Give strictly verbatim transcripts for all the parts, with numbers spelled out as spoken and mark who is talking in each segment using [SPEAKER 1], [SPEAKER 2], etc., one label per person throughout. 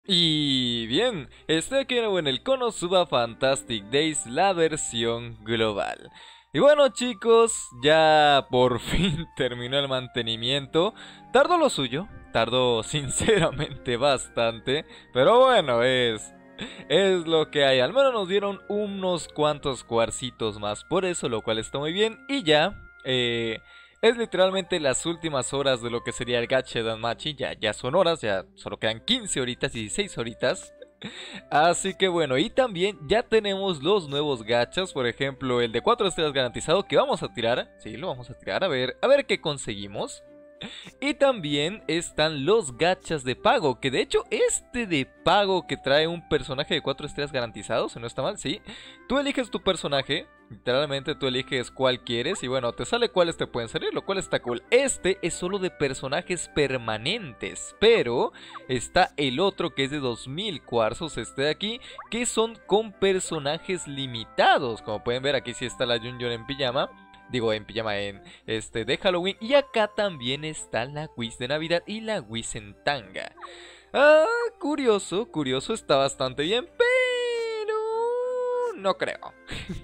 [SPEAKER 1] Y bien, estoy aquí de nuevo en el Konosuba Fantastic Days, la versión global. Y bueno chicos, ya por fin terminó el mantenimiento. Tardó lo suyo, tardó sinceramente bastante, pero bueno, es... Es lo que hay, al menos nos dieron unos cuantos cuarcitos más por eso, lo cual está muy bien. Y ya, eh... es literalmente las últimas horas de lo que sería el gacha de Danmachi. Ya, ya son horas, ya solo quedan quince horitas, dieciséis horitas. Así que bueno, y también ya tenemos los nuevos gachas. Por ejemplo, el de cuatro estrellas garantizado que vamos a tirar. Sí, lo vamos a tirar, a ver, a ver qué conseguimos. Y también están los gachas de pago, que de hecho este de pago que trae un personaje de cuatro estrellas garantizado, si no está mal, sí. Tú eliges tu personaje, literalmente tú eliges cuál quieres y bueno, te sale cuáles te pueden salir, lo cual está cool. Este es solo de personajes permanentes, pero está el otro que es de dos mil cuarzos, este de aquí, que son con personajes limitados. Como pueden ver, aquí sí está la Junjun en pijama. Digo, en pijama en este de Halloween. Y acá también está la Whis de Navidad y la Whis en tanga. Ah, curioso, curioso, está bastante bien, pero no creo.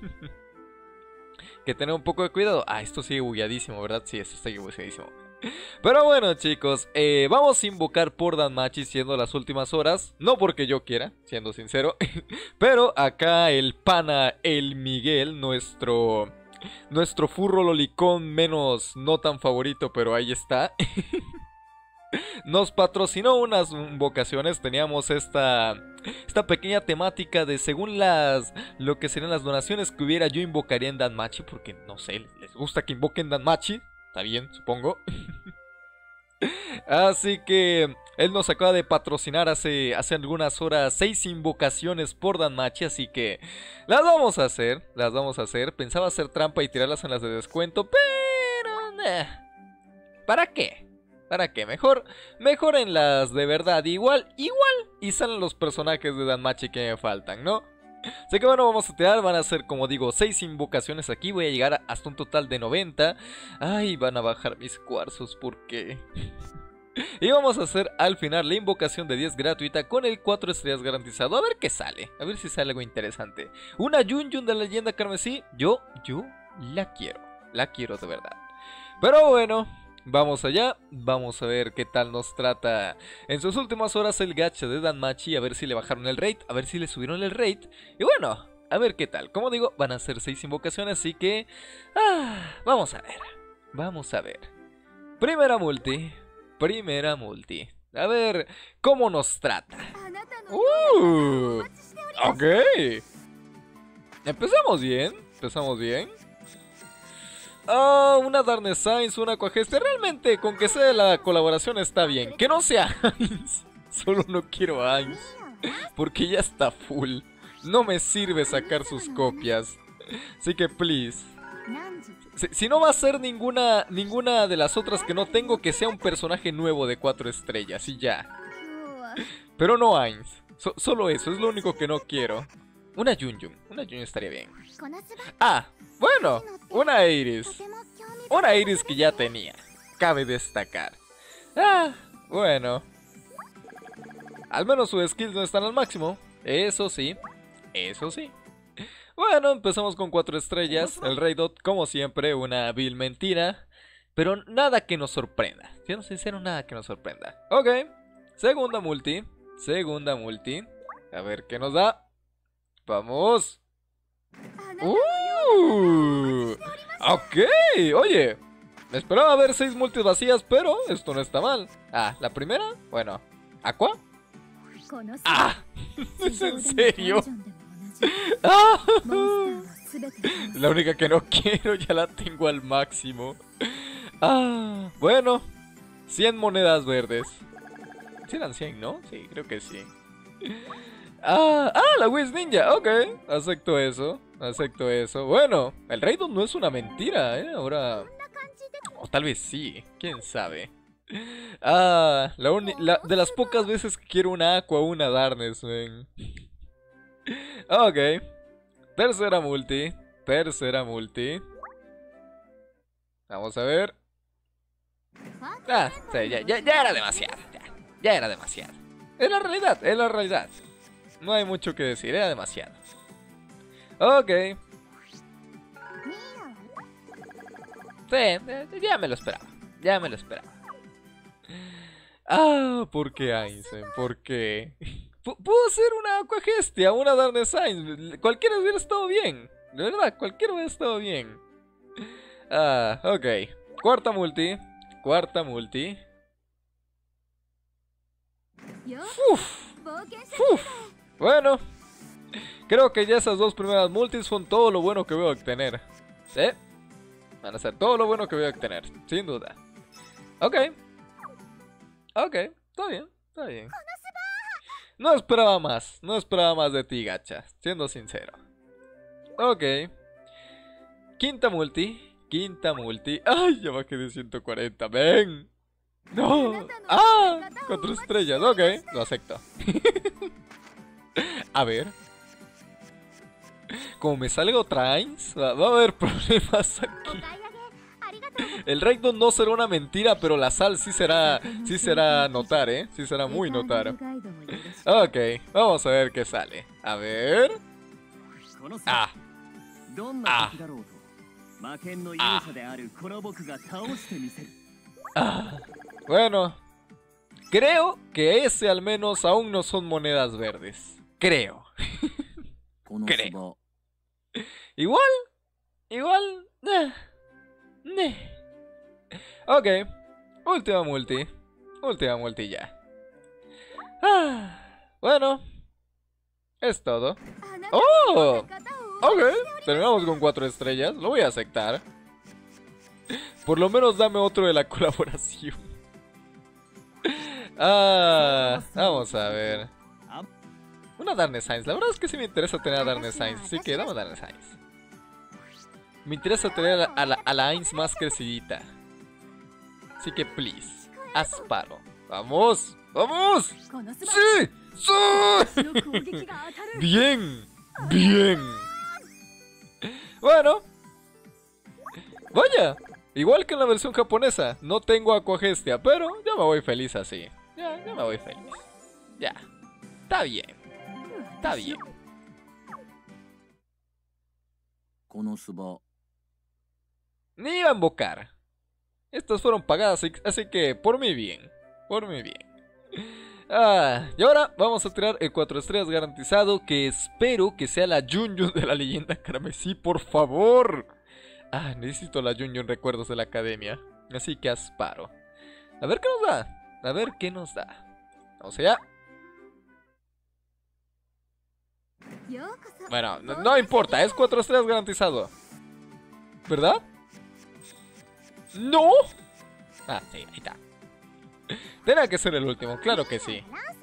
[SPEAKER 1] Que tener un poco de cuidado. Ah, esto sigue bugueadísimo, ¿verdad? Sí, esto está bugueadísimo. Pero bueno chicos, eh, vamos a invocar por Danmachi siendo las últimas horas. No porque yo quiera, siendo sincero. Pero acá el pana, el Miguel, nuestro... Nuestro furro lolicón menos no tan favorito, pero ahí está. Nos patrocinó unas invocaciones. Teníamos esta esta pequeña temática de según las lo que serían las donaciones que hubiera, yo invocaría en Danmachi, porque no sé, les gusta que invoquen Danmachi. Está bien, supongo. Así que él nos acaba de patrocinar hace, hace algunas horas seis invocaciones por Danmachi, así que las vamos a hacer, las vamos a hacer. Pensaba hacer trampa y tirarlas en las de descuento, pero... Eh, ¿para qué? ¿Para qué? Mejor, mejor en las de verdad, igual, igual, y salen los personajes de Danmachi que me faltan, ¿no? Así que bueno, vamos a tirar, van a ser como digo seis invocaciones aquí, voy a llegar hasta un total de noventa. Ay, van a bajar mis cuarzos, ¿por qué? Y vamos a hacer al final la invocación de diez gratuita con el cuatro estrellas garantizado. A ver qué sale, a ver si sale algo interesante. Una Junjun de la leyenda carmesí, yo, yo la quiero, la quiero de verdad. Pero bueno, vamos allá, vamos a ver qué tal nos trata en sus últimas horas el gacha de Danmachi. A ver si le bajaron el rate, a ver si le subieron el rate. Y bueno, a ver qué tal. Como digo, van a ser seis invocaciones, así que... Ah, vamos a ver, vamos a ver. Primera multi, primera multi. A ver cómo nos trata. Uh, ok. Empezamos bien, empezamos bien. Oh, una Darkness Science, una Aquageste. Realmente, con que sea la colaboración está bien. Que no sea Ainz. Solo no quiero Ainz, porque ya está full. No me sirve sacar sus copias. Así que, please. Si, si no va a ser ninguna, ninguna de las otras que no tengo, que sea un personaje nuevo de cuatro estrellas y ya. Pero no Ainz. So, solo eso, es lo único que no quiero. Una Junjun, una Junjun estaría bien. Ah, bueno, una Iris. Una Iris que ya tenía, cabe destacar. Ah, bueno. Al menos sus skills no están al máximo. Eso sí, eso sí. Bueno, empezamos con cuatro estrellas. El Rey Dot, como siempre, una vil mentira. Pero nada que nos sorprenda. Siendo sincero, nada que nos sorprenda. Ok, segunda multi. Segunda multi. A ver qué nos da. Vamos. Uh, ok, oye, me esperaba ver seis multis vacías, pero esto no está mal. Ah, la primera, bueno, ¿Aqua? Ah, ¿es en serio? Ah, la única que no quiero, ya la tengo al máximo. Ah, bueno, cien monedas verdes. ¿Sí eran cien, no? Sí, creo que sí. Ah, ah, la Whis Ninja, ok, acepto eso, acepto eso. Bueno, el Raidon no es una mentira, eh, ahora... O tal vez sí, quién sabe. Ah, la, la de las pocas veces que quiero una Aqua o una Darkness, ven. Ok, tercera multi, tercera multi. Vamos a ver. Ah, sí, ya, ya, ya era demasiado, ya, ya era demasiado. Es la realidad, es la realidad. No hay mucho que decir, era demasiado. Ok. Sí, ya me lo esperaba. Ya me lo esperaba. Ah, ¿por qué Ainzen? ¿Por qué? P Pudo ser una Aquagestia, una Darknessine. Cualquiera hubiera estado bien. De verdad, cualquiera hubiera estado bien. Ah, ok. Cuarta multi. Cuarta multi. Uf, uf. Bueno, creo que ya esas dos primeras multis son todo lo bueno que voy a obtener. ¿Eh? Van a ser todo lo bueno que voy a obtener, sin duda. Ok. Ok, está bien, está bien. No esperaba más, no esperaba más de ti, gacha, siendo sincero. Ok. Quinta multi, quinta multi. ¡Ay, ya bajé de ciento cuarenta! ¡Ven! ¡No! ¡Ah! Cuatro estrellas, ok, lo acepto. A ver. Como me salga otra Ainz, va, va a haber problemas aquí. El Raidon no será una mentira, pero la sal sí será, sí será notar, ¿eh? Sí será muy notar. Ok, vamos a ver qué sale. A ver. Ah. Ah. Ah. Ah. Bueno. Creo que ese al menos aún no son monedas verdes. Creo. Creo. Igual. Igual. Eh. Eh. Ok. Última multi. Última multi ya. Ah. Bueno. Es todo. ¡Oh! Ok. Terminamos con cuatro estrellas. Lo voy a aceptar. Por lo menos dame otro de la colaboración. Ah, vamos a ver. Una Darknessine. La verdad es que sí me interesa tener a Darknessine. Así que dame a Darknessine. Me interesa tener a la, a la Ainz más crecidita. Así que please. Asparo. ¡Vamos! ¡Vamos! ¡Sí! ¡Sí! Bien. Bien. Bueno. Vaya. Igual que en la versión japonesa. No tengo Aquagestia. Pero ya me voy feliz así. Ya, ya me voy feliz. Ya. Está bien. Está bien. Ni iba a invocar. Estas fueron pagadas, así que por mi bien. Por mi bien. Ah, y ahora vamos a tirar el cuatro estrellas garantizado, que espero que sea la Junjun de la leyenda carmesí, por favor. Ah, necesito la Junjun recuerdos de la academia. Así que asparo. A ver qué nos da. A ver qué nos da. Vamos allá. Bueno, no, no importa, es cuatro estrellas garantizado. ¿Verdad? ¡No! Ah, sí, ahí está. Tenía que ser el último, claro que sí.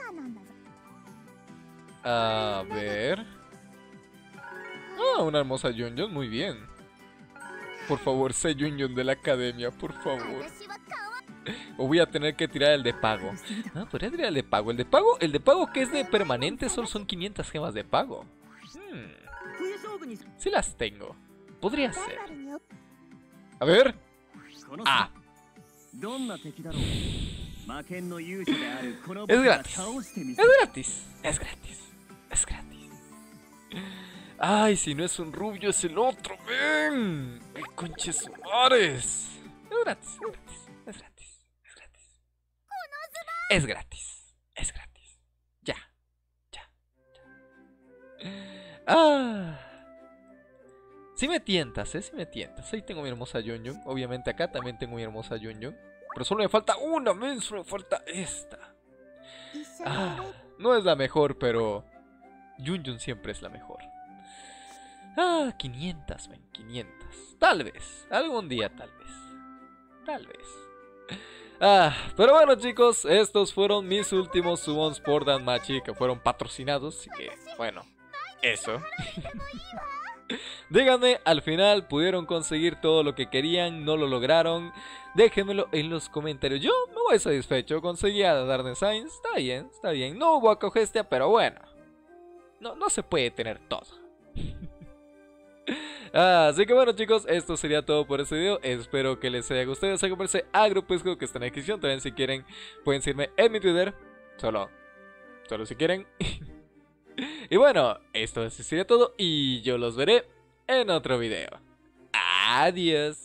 [SPEAKER 1] A ver. Ah, una hermosa Junjun, muy bien. Por favor, sé Junjun de la academia, por favor. O voy a tener que tirar el de pago. Ah, podría tirar el de pago. El de pago, el de pago que es de permanente, solo son quinientas gemas de pago. Hmm. Sí las tengo. Podría ser. A ver. Ah. Es gratis. Es gratis. Es gratis. Es gratis. Ay, si no es un rubio, es el otro. ¡Ven! ¡Qué conches mares! Es gratis. Es gratis. Es gratis. Es gratis. Es gratis. Es gratis. Ya. Ya. Ya. Ah. Si me tientas, eh. Si me tientas. Ahí tengo mi hermosa Junjun. Obviamente acá también tengo mi hermosa Junjun. Pero solo me falta una, men. Solo me falta esta. Ah. No es la mejor, pero Junjun siempre es la mejor. Ah, quinientas, ven, quinientas. Tal vez, algún día tal vez. Tal vez. Ah, pero bueno chicos, estos fueron mis últimos summons por Danmachi que fueron patrocinados, así que, bueno, eso. Díganme, al final pudieron conseguir todo lo que querían, no lo lograron. Déjenmelo en los comentarios. Yo me voy satisfecho, conseguí a Darknessine, está bien, está bien. No hubo Aquagestia, pero bueno. No, no se puede tener todo. Ah, así que bueno chicos, esto sería todo por este video. Espero que les haya gustado. Suscríbanse a Grupesco que está en la descripción. También si quieren pueden seguirme en mi Twitter. Solo solo si quieren. Y bueno, esto sería todo y yo los veré en otro video. Adiós.